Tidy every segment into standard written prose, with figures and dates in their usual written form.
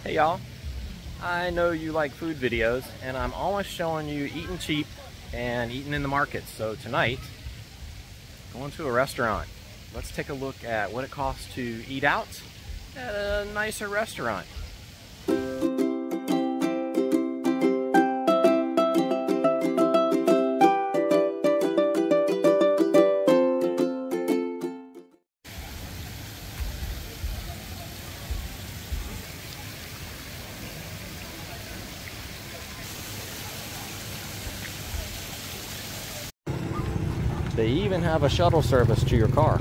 Hey y'all, I know you like food videos and I'm always showing you eating cheap and eating in the market. So tonight, going to a restaurant. Let's take a look at what it costs to eat out at a nicer restaurant. They even have a shuttle service to your car.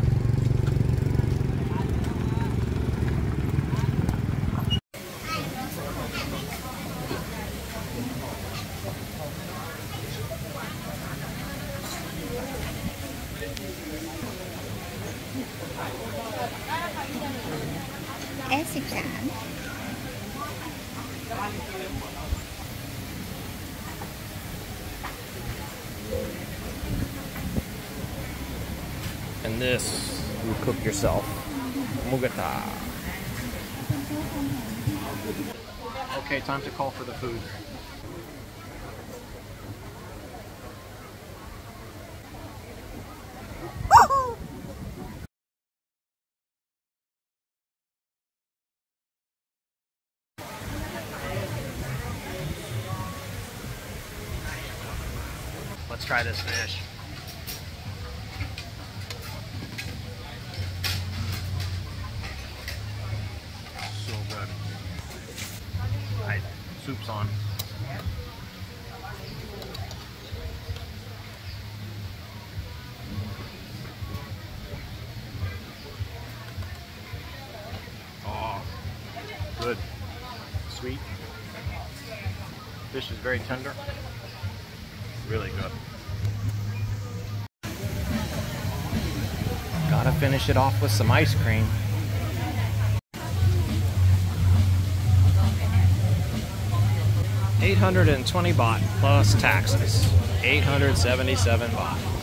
S13 And this, you cook yourself. Mugata. Okay, time to call for the food. Let's try this fish. So good. Alright, soup's on. Oh, good. Sweet. Fish is very tender. Really good. Gotta finish it off with some ice cream. $820 baht plus taxes. 877 baht.